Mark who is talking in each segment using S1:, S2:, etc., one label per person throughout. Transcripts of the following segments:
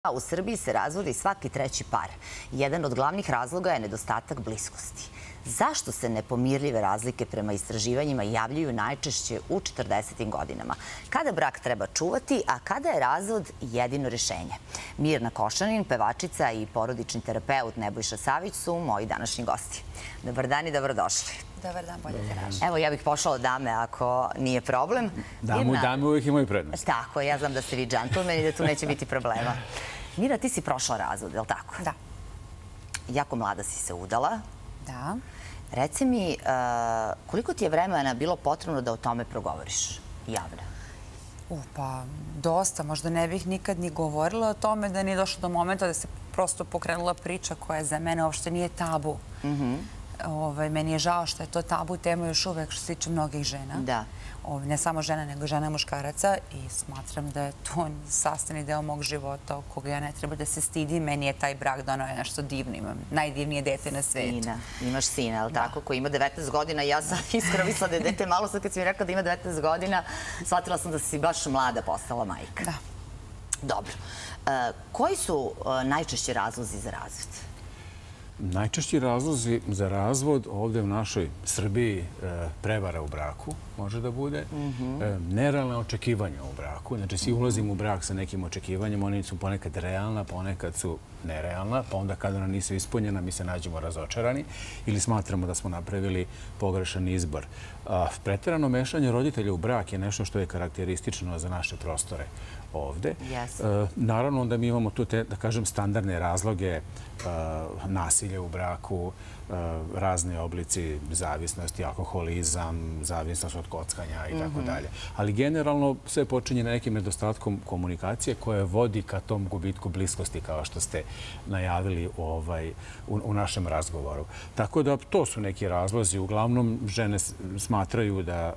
S1: U Srbiji se razvodi svaki treći par. Jedan od glavnih razloga je nedostatak bliskosti. Zašto se nepomirljive razlike prema istraživanjima javljaju najčešće u 40. godinama? Kada brak treba čuvati, a kada je razvod jedino rešenje? Mirna Košanin, pevačica i porodični terapeut Nebojša Savić su moji današnji gosti. Dobar dan i dobrodošli.
S2: Dobar dan, bolje te našli.
S1: Evo, ja bih pošla od dame ako nije problem.
S3: Dame uvijek imaju prednost.
S1: Tako, ja znam da ste vi džentlmeni i da tu neće biti problema. Mira, ti si prošla razvod, je li tako?
S2: Da.
S1: Jako mlada si se udala.
S2: Da.
S1: Reci mi, koliko ti je vremena bilo potrebno da o tome progovoriš javno?
S2: Pa, dosta. Možda ne bih nikad ni govorila o tome da nije došlo do momenta da se prosto pokrenula priča koja za mene uopšte nije tabu. Meni je žao što je to tabu tema još uvek što se tiče mnogih žena.
S1: Da.
S2: Ne samo žena, nego žena i muškaraca i smatram da je to sastavni deo mog života o koga ja ne treba da se stidim. Meni je taj brak donao nešto divno. Imam najdivnije dete na svetu.
S1: Sina. Imaš sina, je li tako? Koji ima 19 godina. Ja sam iskreno mislila da je dete malo. Sad kad si mi rekla da ima 19 godina, shvatila sam da si baš mlada postala majka.
S2: Da.
S1: Dobro. Koji su najčešći razlozi za razvod?
S3: Najčešći razlozi za razvod ovdje u našoj Srbiji prevara u braku može da bude, nerealne očekivanja u braku. Znači, svi ulazimo u brak sa nekim očekivanjem, oni su ponekad realna, ponekad su nerealna, pa onda kada ona nisu ispunjena, mi se nađemo razočarani ili smatramo da smo napravili pogrešan izbor. Preterano mešanje roditelja u brak je nešto što je karakteristično za naše prostore ovde. Naravno, onda mi imamo tu te, da kažem, standardne razloge nasilje u braku, razni oblici zavisnosti, alkoholizam, zavisnost od kockanja i tako dalje. Ali generalno sve počinje na nekim nedostatkom komunikacije koje vodi ka tom gubitku bliskosti, kao što ste najavili u našem razgovoru. Tako da to su neki razlozi. Uglavnom, žene smatraju da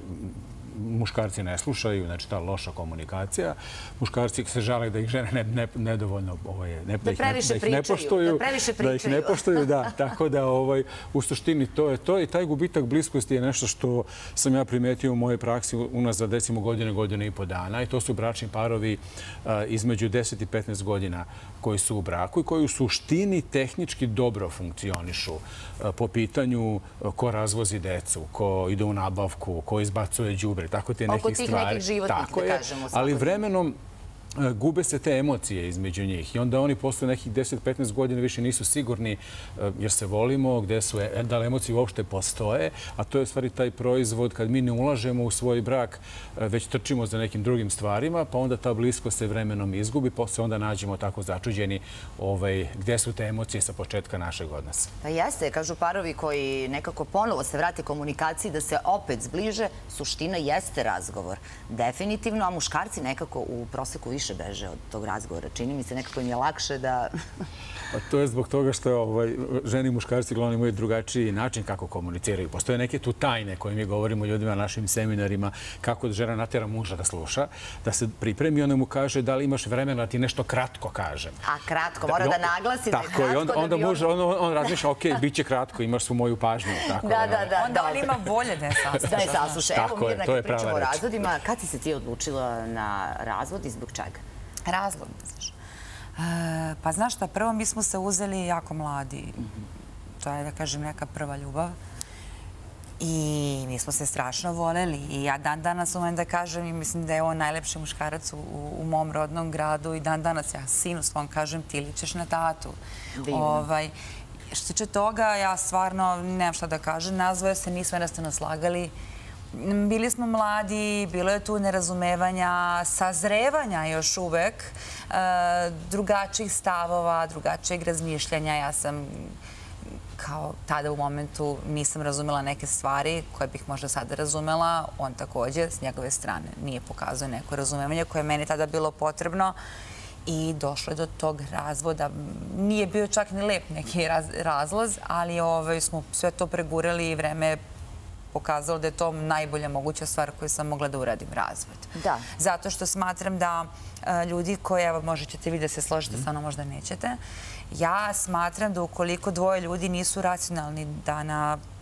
S3: muškarci ne slušaju, znači ta loša komunikacija. Muškarci se žale da ih žene nedovoljno
S1: da ih ne poštuju.
S3: Tako da u suštini to je to i taj gubitak bliskosti je nešto što sam ja primetio u mojoj praksi unazad recimo godine i po dana i to su bračni parovi između 10 i 15 godina koji su u braku i koji u suštini tehnički dobro funkcionišu po pitanju ko razvozi decu, ko ide u nabavku, ko izbacuje đubre, tako te nekih stvari.
S1: Oko tih nekih životnih, da kažemo.
S3: Ali vremenom gube se te emocije između njih i onda oni posle nekih 10-15 godina više nisu sigurni jer se volimo, da li emocije uopšte postoje, a to je u stvari taj proizvod kad mi ne ulažemo u svoj brak, već trčimo za nekim drugim stvarima, pa onda ta bliskost se vremenom izgubi, pa se onda nađemo tako začuđeni gde su te emocije sa početka našeg odnosa.
S1: Pa jeste, kažu parovi koji nekako ponovo se vrate komunikaciji da se opet zbliže, suština jeste razgovor. Definitivno, a muškarci nekako u proseku više beže od tog razgovora. Čini mi se nekako im je lakše da...
S3: To je zbog toga što žene i muškarci glavno imaju drugačiji način kako komuniciraju. Postoje neke tu tajne koje mi govorimo ljudima na našim seminarima, kako da žena natera muža da sluša, da se pripremi, ona mu kaže da li imaš vremena da ti nešto kratko kažem.
S1: A kratko, mora da naglasi da je kratko.
S3: Tako, onda muž, on razmišlja, ok, bit će kratko, imaš svu moju pažnju.
S1: Da.
S2: Onda on ima volje da je sasluša.
S1: Da je sasluša. Evo, Mirna, kad pričamo o razvodima, kad si se ti odlučila na razvod i zbog čega?
S2: Razlog, znaš. Pa znaš šta, prvo mi smo se uzeli jako mladi. To je, da kažem, neka prva ljubav. I mi smo se strašno voleli. I ja dan danas umem da kažem i mislim da je on najlepši muškarac u mom rodnom gradu. I dan danas ja sinu svom kažem ti ličeš na tatu. Što se tiče toga, ja stvarno nemam šta da kažem. Nazvoje se, nismo jednostavno slagali. Bili smo mladi, bilo je tu nerazumevanja, sazrevanja još uvek, drugačijih stavova, drugačijeg razmišljanja. Ja sam kao tada u momentu nisam razumela neke stvari koje bih možda sada razumela. On također s njegove strane nije pokazao neko razumevanje koje je meni tada bilo potrebno i došlo je do tog razvoda. Nije bio čak ni lep neki razlaz, ali smo sve to pregurali i vreme pokazalo da je to najbolja moguća stvar koju sam mogla da uradim, razvod.
S1: Da.
S2: Zato što smatram da ljudi koji, evo, možete vi da se složite, stvarno možda nećete, ja smatram da ukoliko dvoje ljudi nisu racionalni, da na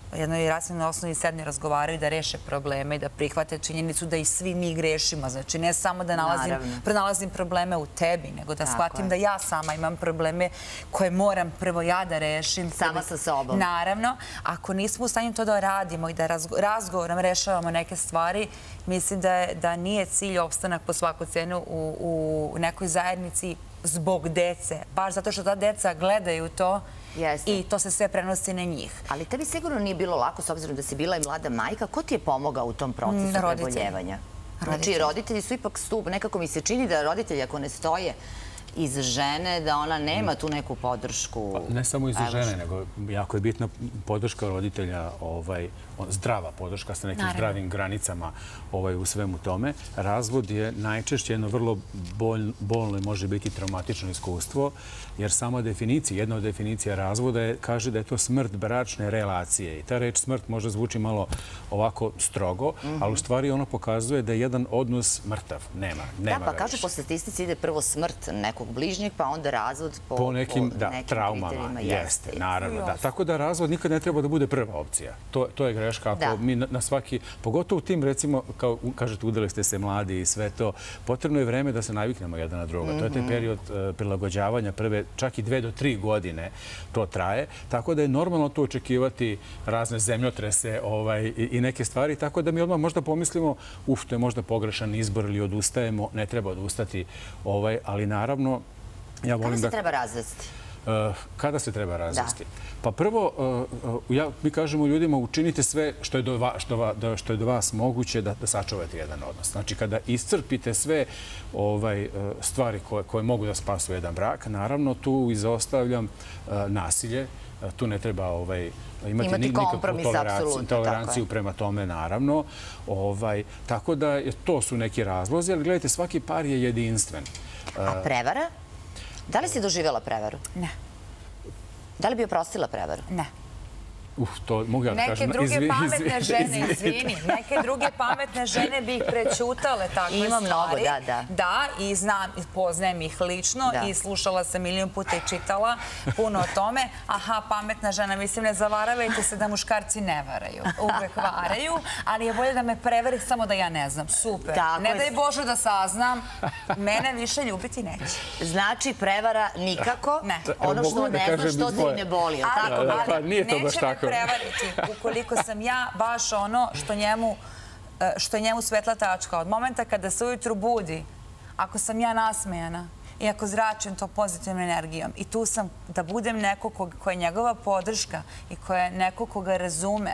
S2: jednoj racionalnoj osnovi sednu i razgovaraju, da reše probleme i da prihvate činjenicu da i svi mi grešimo. Znači, ne samo da pronalazim probleme u tebi, nego da shvatim da ja sama imam probleme koje moram prvo ja da rešim.
S1: Sama sa sobom.
S2: Naravno. Ako nismo u stanju to da radimo i da razgovorom rešavamo neke stvari, mislim da nije cilj opstanak po svaku cenu u nekoj zajednici zbog dece. Baš zato što ta deca gledaju to i to se sve prenosi na njih.
S1: Ali tebi sigurno nije bilo lako, s obzirom da si bila i mlada majka. Ko ti je pomogao u tom procesu preboljevanja? Znači, roditelji su ipak stup. Nekako mi se čini da roditelji, ako ne stoje iz žene, da ona nema tu neku podršku.
S3: Ne samo iz žene, nego jako je bitna podrška roditelja, zdrava podrška sa nekim zdravim granicama u svemu tome. Razvod je najčešće jedno vrlo bolno i može biti traumatično iskustvo, jer sama definicija, jedna od definicija razvoda kaže da je to smrt bračne relacije. I ta reč smrt možda zvuči malo ovako strogo, ali u stvari ono pokazuje da je jedan odnos mrtav. Nema
S1: Da, pa kažu po statistici ide prvo smrt nekog bližnjeg, pa onda razvod po
S3: nekim traumama. Jeste, naravno. Tako da razvod nikad ne treba da bude prva opcija. To je greška. Ako mi na svaki, pogotovo u tim, recimo, kao kažete, udali ste se mladi i sve to, potrebno je vreme da se naviknemo jedan na druga. To je taj period prilagođavanja prve, čak i 2 do 3 godine to traje. Tako da je normalno to očekivati razne zemljotrese i neke stvari. Tako da mi odmah možda pomislimo, to je možda pogrešan izbor ili odustajemo, ne treba odustati, ali naravno, ja volim da...
S1: Kada se treba razvesti?
S3: Kada se treba razvesti? Pa prvo, mi kažemo ljudima, učinite sve što je do vas moguće da sačuvate jedan odnos. Znači, kada iscrpite sve stvari koje mogu da spasu jedan brak, naravno, tu izostavljam nasilje, tu ne treba imati nikakvu toleranciju prema tome, naravno. Tako da to su neki razlozi, ali gledajte, svaki par je jedinstven.
S1: A prevara? Da li si doživjela prevaru?
S2: Ne.
S1: Da li bi oprostila prevaru?
S2: Ne.
S3: To mogu ja da kažem.
S2: Neke druge pametne žene, izvini, neke druge pametne žene bi ih prećutale takve stvari.
S1: Ima mnogo, da.
S2: Da, i znam, poznajem ih lično i slušala sam milion puta i čitala puno o tome. Aha, pametna žena, mislim, ne zavaravajte se da muškarci ne varaju. Uvek varaju, ali je bolje da me prevari samo da ja ne znam. Super. Ne daj Bože da saznam, mene više ljubiti neće.
S1: Znači, prevara nikako.
S2: Ne.
S1: Ono što ne znaš, što te i ne boli.
S3: Pa nije to baš tako.
S2: Prevariti, ukoliko sam ja baš ono što je njemu svetla tačka. Od momenta kada se ujutru budi, ako sam ja nasmejana i ako zračim to pozitivnom energijom i tu sam da budem neko ko je njegova podrška i ko je neko koga razume,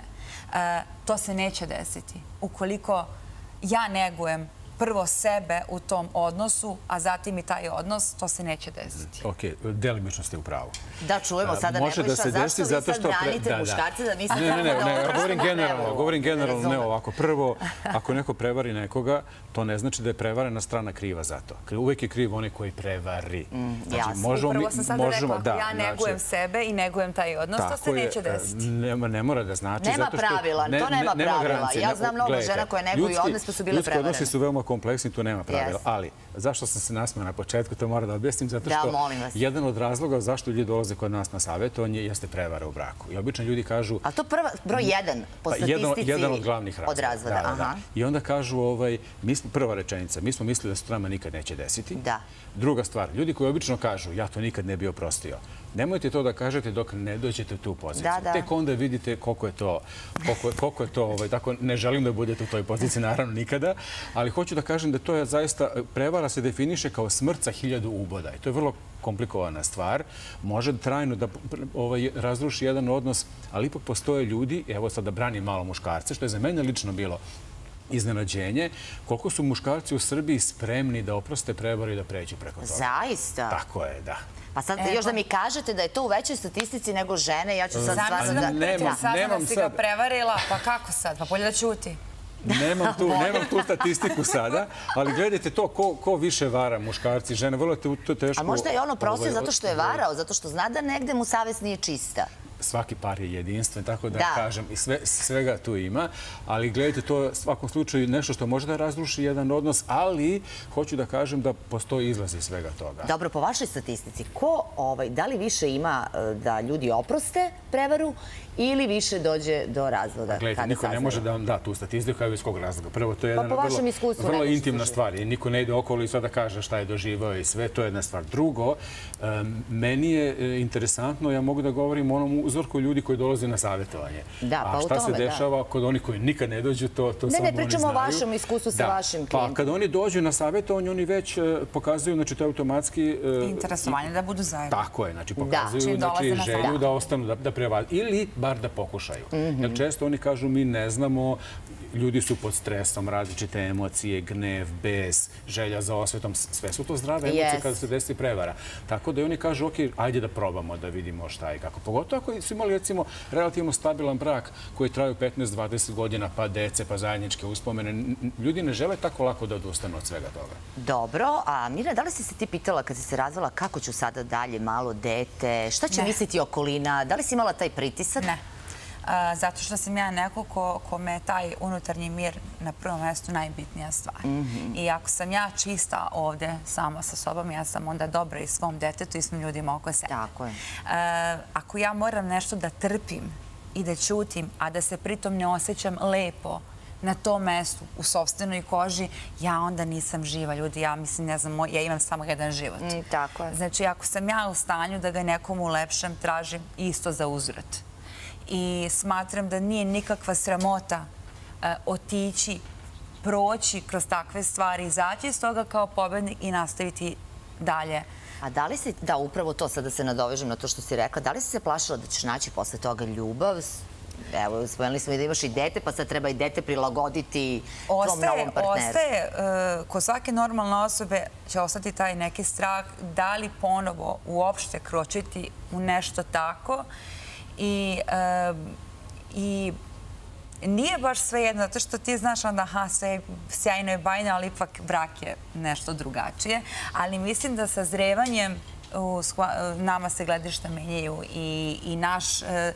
S2: to se neće desiti. Ukoliko ja negujem prvo sebe u tom odnosu, a zatim i taj odnos, to se neće desiti.
S3: Ok, delimično ste u pravu.
S1: Da, čujemo sada Nebojša, zašto vi sad branite muškarce da mislite da
S3: Ne, govorim generalno, ne ovako. Prvo, ako neko prevari nekoga, to ne znači da je prevarena strana kriva za to. Uvijek je kriv onaj koji prevari.
S2: Upravo sam sada rekla, ako ja negujem sebe i negujem taj odnos, to se neće desiti.
S3: Ne mora da znači.
S1: Nema pravila, to nema pravila. Ja znam mnogo žena koje neguju odnos pa su bile prevarene.
S3: Ljudski odnosi su veoma kompleksni, tu nema pravila. Ali, zašto sam se nasmeo na početku, to moram da objasnim, zato što jedan od razloga zašto ljudi dolaze kod nas na savjetovanje jeste prevara u braku. I obično ljudi kažu...
S1: A to broj 1 po statistici
S3: jedan od glavnih
S1: od razvoda.
S3: I onda kažu, prva rečenica, mi smo mislili da se to nama nikad neće desiti. Druga stvar, ljudi koji obično kažu, ja to nikad ne bi oprostio. Nemojte to da kažete dok ne dođete u tu poziciju. Tek onda vidite koliko je to, tako ne želim da budete u toj poziciji, naravno nikada, ali hoću da kažem da to je zaista, prevara se definiše kao smrt sa 1000 uboda. I to je vrlo komplikovana stvar. Može trajno da razruši jedan odnos, ali ipak postoje ljudi, evo sad da branim malo muškarce, što je za mene lično bilo iznenađenje, koliko su muškarci u Srbiji spremni da oproste prevaru i da pređu preko toga.
S1: Zaista?
S3: Tako je, da.
S1: Pa sad još da mi kažete da je to u većoj statistici nego žene, ja ću sad stvarno da...
S2: Nemam si ga prevarila, pa kako sad? Pa bolje da ćuti.
S3: Nemam tu statistiku sada, ali gledajte to ko više vara, muškarci, žene, vrlo je to teško...
S1: A možda je on oprostio zato što je varao, zato što zna da negde mu savest nije čista.
S3: svaki par je jedinstven, tako da kažem, i svega tu ima. Ali gledajte, to je u svakom slučaju nešto što može da razruši jedan odnos, ali hoću da kažem da postoji izlaz iz svega toga.
S1: Dobro, po vašoj statistici, da li više ima da ljudi oproste prevaru ili više dođe do razvoda?
S3: Gledajte, niko ne može da vam da tu statistiku, iz kog razloga. Prvo, to je jedna vrlo intimna stvar i niko ne ide okolo i sada kaže šta je doživao i sve, to je jedna stvar. Drugo, meni je interesantno, ja mogu da govorim o onom uzorku ljudi koji dolaze na savjetovanje. A šta se dešava kod onih koji nikad ne dođu, to samo oni znaju.
S1: Ne, pričamo o vašem iskustvu sa vašim klijentima.
S3: Pa kad oni dođu na savjetovanje, oni već pokazuju, znači to je automatski...
S2: Interesovanje da budu zajedno.
S3: Tako je, znači pokazuju želju da ostanu, da prevaljaju. Ili bar da pokušaju. Jer često oni kažu mi ne znamo, ljudi su pod stresom, različite emocije, gnev, bes, želja za osvetom, sve su to zdrave emocije kada se desi prevara. Tako da oni kažu, ok, ajde da probamo da vidimo šta je kako. Pogotovo ako su imali, recimo, relativno stabilan brak koji traju 15-20 godina, pa dece, pa zajedničke uspomene. Ljudi ne žele tako lako da odustanu od svega toga.
S1: Dobro, a Mirjana, da li si se ti pitala kad si se razvela kako ću sada dalje, malo dete, šta će misliti okolina, da li si imala taj pritisak?
S2: Ne. Zato što sam ja neko kome je taj unutarnji mir na prvom mjestu najbitnija stvar. I ako sam ja čista ovde sama sa sobom, ja sam onda dobra i svom detetu i svim ljudima oko sebe.
S1: Tako je.
S2: Ako ja moram nešto da trpim i da ćutim, a da se pritom ne osjećam lepo na tom mestu, u sopstvenoj koži, ja onda nisam živa, ljudi. Ja mislim, ne znam, ja imam samo jedan život.
S1: Tako je.
S2: Znači, ako sam ja u stanju da ga nekom ulepšam, tražim isto za uzvrat. I smatram da nije nikakva sramota otići, proći kroz takve stvari, izaći iz toga kao pobednik i nastaviti dalje.
S1: A da li si, da, upravo to, sad da se nadovežem na to što si rekla, da li si se plašila da ćeš naći posle toga ljubav? Evo, spomenuli smo i da imaš i dete, pa sad treba i dete prilagoditi tom novom partneru.
S2: Ostaje, kod svake normalne osobe će ostati taj neki strah da li ponovo uopšte kročiti u nešto tako. I nije baš sve jedno, zato što ti znaš onda, aha, sve je sjajno i bajno, ali ipak brak je nešto drugačije. Ali mislim da sa zrevanjem nama se gledišta menjaju i naš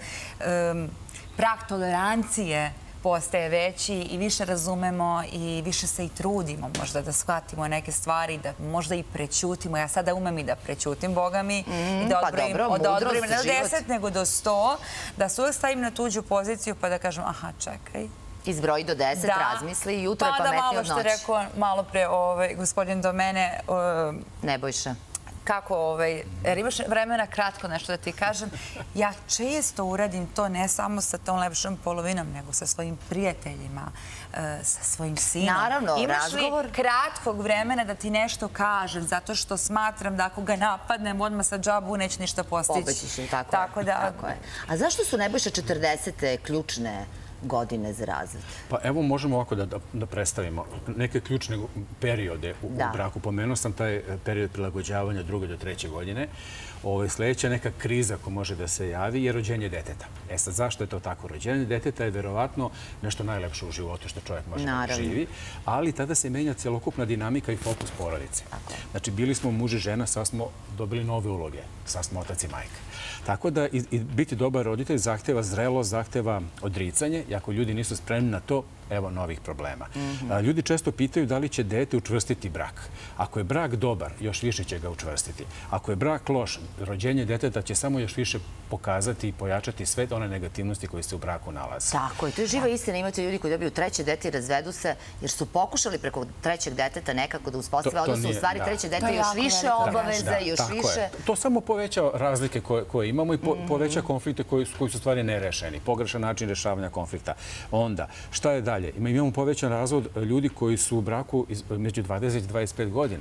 S2: prag tolerancije postaje veći i više razumemo i više se i trudimo možda da shvatimo neke stvari, da možda i prećutimo. Ja sada umem i da prećutim, Boga mi, i da odbrojim ne do 10 nego do 100, da se uvijek stavim na tuđu poziciju pa da kažem, aha, čekaj.
S1: Izbroji do 10, razmisli, jutro je pametnije od noći.
S2: Pa da malo što rekao malo pre gospodin do mene.
S1: Nebojša.
S2: Kako, jer imaš vremena kratko nešto da ti kažem. Ja često uradim to ne samo sa tom lepšom polovinom, nego sa svojim prijateljima, sa svojim sinom.
S1: Naravno, razgovor.
S2: Imaš li kratkog vremena da ti nešto kažem, zato što smatram da ako ga napadnem odmah sa džabu neće ništa postići.
S1: Pobećiš im, tako je. A zašto su Nebojša 40. ključne godine za razvod?
S3: Pa evo možemo ovako da predstavimo neke ključne periode u braku. Pomenuo sam taj period prilagođavanja 2. do 3. godine. Sljedeća neka kriza ko može da se javi je rođenje deteta. E sad, zašto je to tako? Rođenje deteta je verovatno nešto najlepše u životu što čovjek može da živi, ali tada se menja celokupna dinamika i fokus porodice. Znači, bili smo muž i žena, sad smo dobili nove uloge, sad smo otac i majka. Tako da biti dobar roditelj zahteva zrelost, zahteva odricanje i ako ljudi nisu spremni na to, evo novih problema. Ljudi često pitaju da li će dete učvrstiti brak. Ako je brak dobar, još više će ga učvrstiti. Ako je brak loš, rođenje deteta će samo još više pokazati i pojačati sve one negativnosti koje se u braku nalaze.
S1: Tako je, to je živa istina. Imate ljudi koji dobiju 3. dete i razvedu se jer su pokušali preko 3. deteta nekako da uspostave, odnosno u stvari 3. dete još više obaveza, još više...
S3: To samo poveća razlike koje imamo i poveća konflikte koji su stvari nerešeni. Pogrešan način rešavanja konflikta. Onda, šta je dalje? Imamo povećan razvod ljudi koji su u braku među 20 i 25 godina.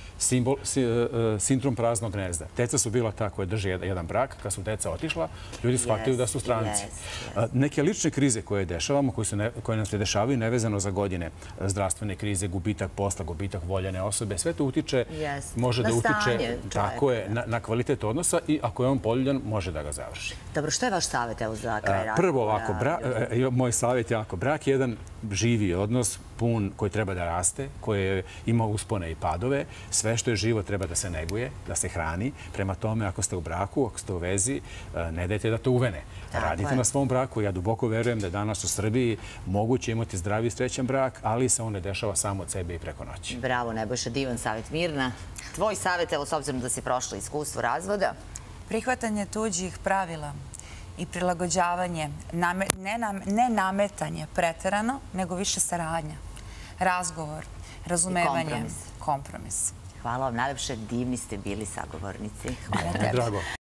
S3: Sindrom praznog gnezda. Deca su bila ta koja drži jedan brak. Kad su deca otišla, ljudi shvataju da su stranci. Neke lične krize koje dešavamo, koje nam se dešavaju nevezano za godine, zdravstvene krize, gubitak posla, gubitak voljene osobe, sve to utiče, može da utiče na kvalitet odnosa i ako je on poljuljan, može da ga završi.
S1: Dobro, što je vaš savjet za kraj razgovora?
S3: Prvo ovako, moj savjet je ovako, brak je jedan živi odnos, pun, koji treba da raste, koji ima uspone i padove, sve sve što je živo treba da se neguje, da se hrani. Prema tome, ako ste u braku, ako ste u vezi, ne dajte da to uvene. Radite na svom braku. Ja duboko verujem da je danas u Srbiji moguće imati zdravi i srećan brak, ali se on ne dešava samo od sebe i preko noći.
S1: Bravo, Nebojša, divan savjet. Mirna, tvoj savjet, evo, s obzirom da si prošla iskustvo razvoda?
S2: Prihvatanje tuđih pravila i prilagođavanje, ne nametanje preterano, nego više saradnja, razgovor, razumevanje, kompromis.
S1: Hvala vam najlepše, divni ste bili sagovornici.
S2: Hvala tebi.
S3: Drago.